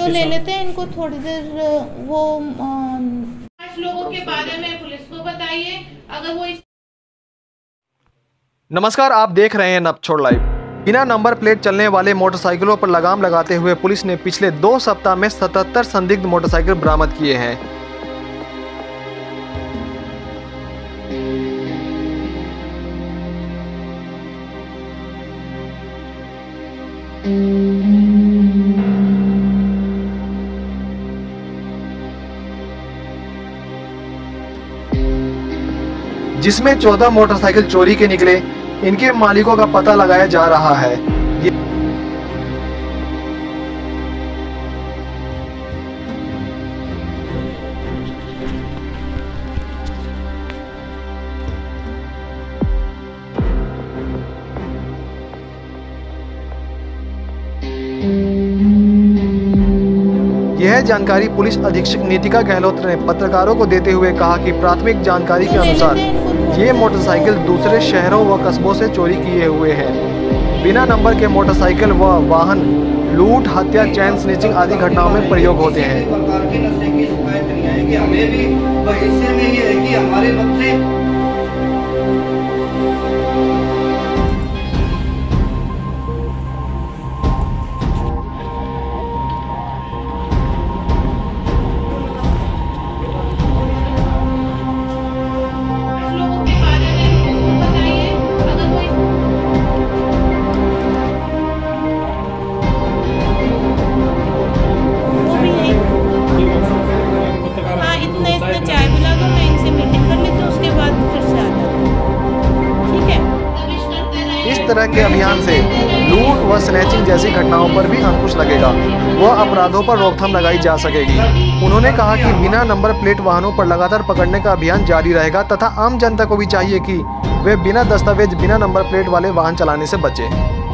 ले लेते हैं इनको थोड़ी देर। वो 5 लोगों के बारे में पुलिस को बताइए अगर वो नमस्कार, आप देख रहे हैं नपछोड़ लाइव। बिना नंबर प्लेट चलने वाले मोटरसाइकिलों पर लगाम लगाते हुए पुलिस ने पिछले 2 सप्ताह में 77 संदिग्ध मोटरसाइकिल बरामद किए हैं। जिसमें 14 मोटरसाइकिल चोरी के निकले। इनके मालिकों का पता लगाया जा रहा है। यह जानकारी पुलिस अधीक्षक नीतिका गहलोत ने पत्रकारों को देते हुए कहा कि प्राथमिक जानकारी के अनुसार ये मोटरसाइकिल दूसरे शहरों व कस्बों से चोरी किए हुए हैं। बिना नंबर के मोटरसाइकिल व वाहन लूट, हत्या, चैन स्नैचिंग आदि घटनाओं में प्रयोग होते हैं। चाय पिला दो, मैं इनसे मीटिंग कर लेती हूँ, उसके बाद फिर से आता हूँ। ठीक है। इस तरह के अभियान से लूट व स्नैचिंग जैसी घटनाओं पर भी अंकुश लगेगा व अपराधों पर रोकथाम लगाई जा सकेगी। उन्होंने कहा कि बिना नंबर प्लेट वाहनों पर लगातार पकड़ने का अभियान जारी रहेगा तथा आम जनता को भी चाहिए कि वे बिना दस्तावेज, बिना नंबर प्लेट वाले वाहन चलाने से बचे।